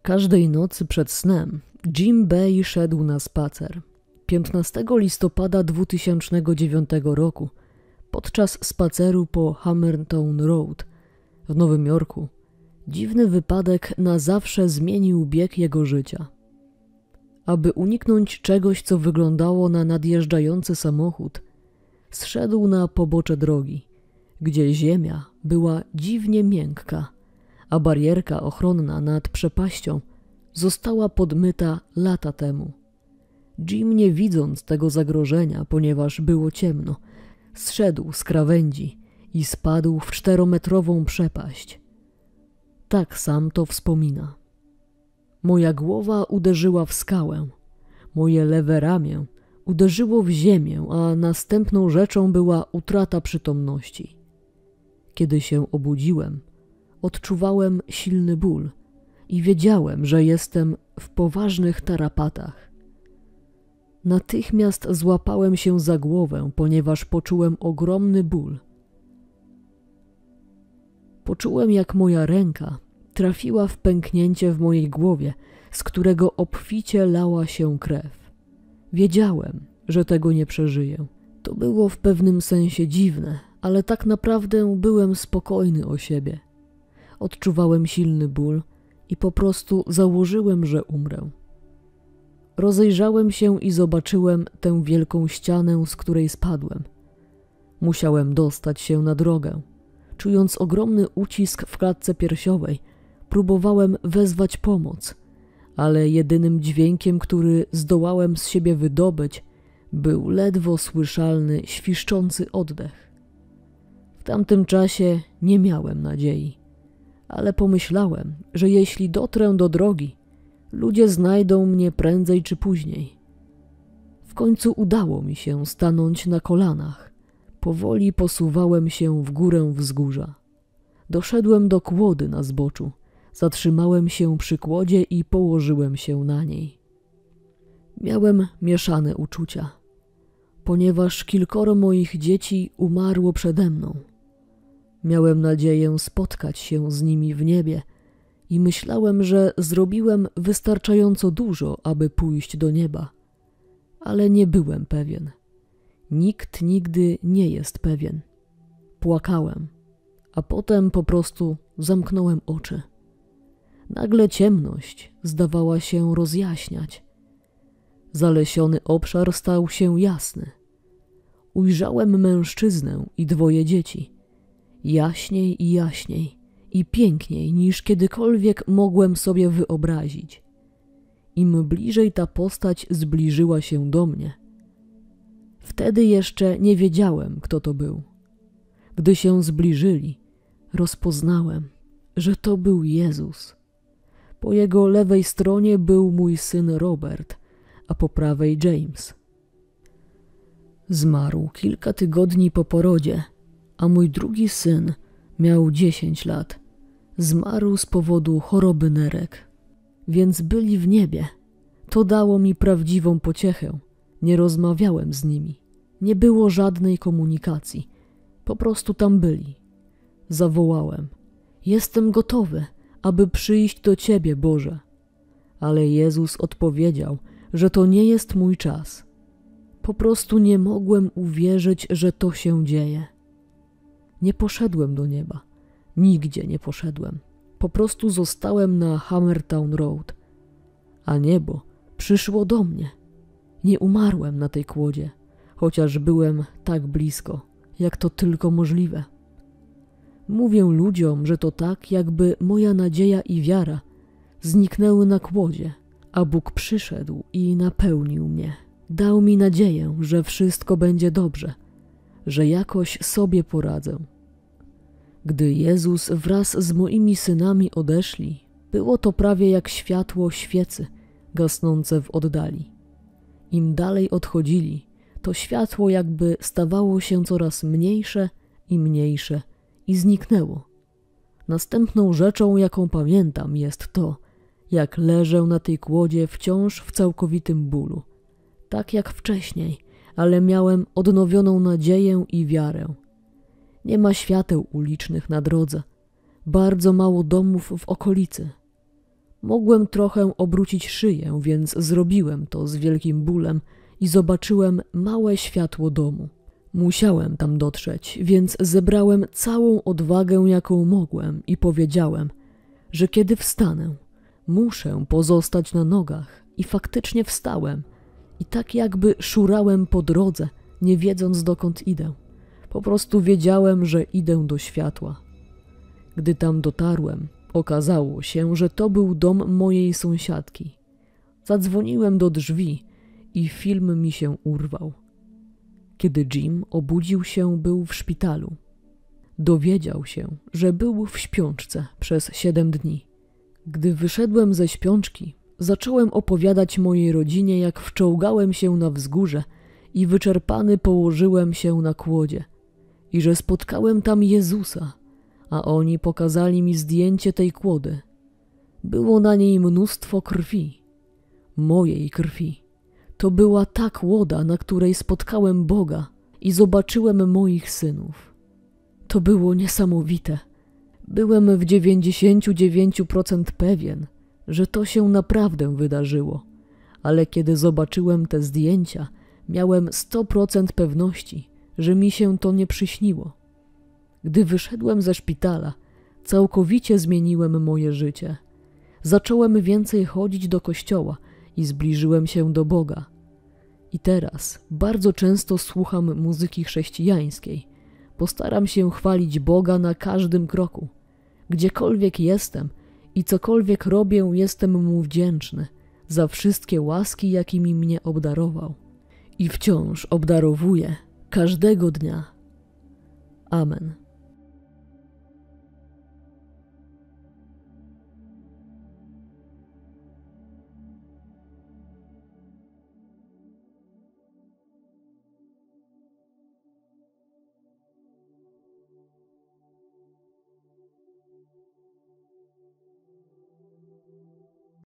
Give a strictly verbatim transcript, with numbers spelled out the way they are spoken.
Każdej nocy przed snem Jim Bay szedł na spacer. piętnastego listopada dwutysięcznego dziewiątego roku, podczas spaceru po Hammertown Road w Nowym Jorku, dziwny wypadek na zawsze zmienił bieg jego życia. Aby uniknąć czegoś, co wyglądało na nadjeżdżający samochód, zszedł na pobocze drogi, gdzie ziemia była dziwnie miękka, a barierka ochronna nad przepaścią została podmyta lata temu. Jim, nie widząc tego zagrożenia, ponieważ było ciemno, zszedł z krawędzi i spadł w czterometrową przepaść. Tak sam to wspomina. Moja głowa uderzyła w skałę, moje lewe ramię uderzyło w ziemię, a następną rzeczą była utrata przytomności. Kiedy się obudziłem, odczuwałem silny ból i wiedziałem, że jestem w poważnych tarapatach. Natychmiast złapałem się za głowę, ponieważ poczułem ogromny ból. Poczułem, jak moja ręka trafiła w pęknięcie w mojej głowie, z którego obficie lała się krew. Wiedziałem, że tego nie przeżyję. To było w pewnym sensie dziwne, ale tak naprawdę byłem spokojny o siebie. Odczuwałem silny ból i po prostu założyłem, że umrę. Rozejrzałem się i zobaczyłem tę wielką ścianę, z której spadłem. Musiałem dostać się na drogę. Czując ogromny ucisk w klatce piersiowej, próbowałem wezwać pomoc, ale jedynym dźwiękiem, który zdołałem z siebie wydobyć, był ledwo słyszalny, świszczący oddech. W tamtym czasie nie miałem nadziei, ale pomyślałem, że jeśli dotrę do drogi, ludzie znajdą mnie prędzej czy później. W końcu udało mi się stanąć na kolanach. Powoli posuwałem się w górę wzgórza. Doszedłem do kłody na zboczu. Zatrzymałem się przy kłodzie i położyłem się na niej. Miałem mieszane uczucia, ponieważ kilkoro moich dzieci umarło przede mną. Miałem nadzieję spotkać się z nimi w niebie i myślałem, że zrobiłem wystarczająco dużo, aby pójść do nieba. Ale nie byłem pewien. Nikt nigdy nie jest pewien. Płakałem, a potem po prostu zamknąłem oczy. Nagle ciemność zdawała się rozjaśniać. Zalesiony obszar stał się jasny. Ujrzałem mężczyznę i dwoje dzieci. Jaśniej i jaśniej i piękniej niż kiedykolwiek mogłem sobie wyobrazić. Im bliżej ta postać zbliżyła się do mnie, wtedy jeszcze nie wiedziałem, kto to był. Gdy się zbliżyli, rozpoznałem, że to był Jezus. Po jego lewej stronie był mój syn Robert, a po prawej James. Zmarł kilka tygodni po porodzie, a mój drugi syn miał dziesięć lat. Zmarł z powodu choroby nerek, więc byli w niebie. To dało mi prawdziwą pociechę. Nie rozmawiałem z nimi. Nie było żadnej komunikacji. Po prostu tam byli. Zawołałem: jestem gotowy, aby przyjść do Ciebie, Boże. Ale Jezus odpowiedział, że to nie jest mój czas. Po prostu nie mogłem uwierzyć, że to się dzieje. Nie poszedłem do nieba. Nigdzie nie poszedłem. Po prostu zostałem na Hammertown Road. A niebo przyszło do mnie. Nie umarłem na tej kłodzie, chociaż byłem tak blisko, jak to tylko możliwe. Mówię ludziom, że to tak, jakby moja nadzieja i wiara zniknęły na kłodzie, a Bóg przyszedł i napełnił mnie. Dał mi nadzieję, że wszystko będzie dobrze, że jakoś sobie poradzę. Gdy Jezus wraz z moimi synami odeszli, było to prawie jak światło świecy gasnące w oddali. Im dalej odchodzili, to światło jakby stawało się coraz mniejsze i mniejsze i zniknęło. Następną rzeczą, jaką pamiętam, jest to, jak leżę na tej kłodzie wciąż w całkowitym bólu. Tak jak wcześniej, ale miałem odnowioną nadzieję i wiarę. Nie ma świateł ulicznych na drodze. Bardzo mało domów w okolicy. Mogłem trochę obrócić szyję, więc zrobiłem to z wielkim bólem i zobaczyłem małe światło domu. Musiałem tam dotrzeć, więc zebrałem całą odwagę, jaką mogłem i powiedziałem, że kiedy wstanę, muszę pozostać na nogach i faktycznie wstałem i tak jakby szurałem po drodze, nie wiedząc dokąd idę. Po prostu wiedziałem, że idę do światła. Gdy tam dotarłem, okazało się, że to był dom mojej sąsiadki. Zadzwoniłem do drzwi i film mi się urwał. Kiedy Jim obudził się, był w szpitalu. Dowiedział się, że był w śpiączce przez siedem dni. Gdy wyszedłem ze śpiączki, zacząłem opowiadać mojej rodzinie, jak wczołgałem się na wzgórze i wyczerpany położyłem się na kłodzie i że spotkałem tam Jezusa, a oni pokazali mi zdjęcie tej kłody. Było na niej mnóstwo krwi, mojej krwi. To była ta kłoda, na której spotkałem Boga i zobaczyłem moich synów. To było niesamowite. Byłem w dziewięćdziesięciu dziewięciu procentach pewien, że to się naprawdę wydarzyło, ale kiedy zobaczyłem te zdjęcia, miałem sto procent pewności, że mi się to nie przyśniło. Gdy wyszedłem ze szpitala, całkowicie zmieniłem moje życie. Zacząłem więcej chodzić do kościoła i zbliżyłem się do Boga. I teraz bardzo często słucham muzyki chrześcijańskiej. Postaram się chwalić Boga na każdym kroku. Gdziekolwiek jestem i cokolwiek robię, jestem Mu wdzięczny za wszystkie łaski, jakimi mnie obdarował. I wciąż obdarowuje każdego dnia. Amen.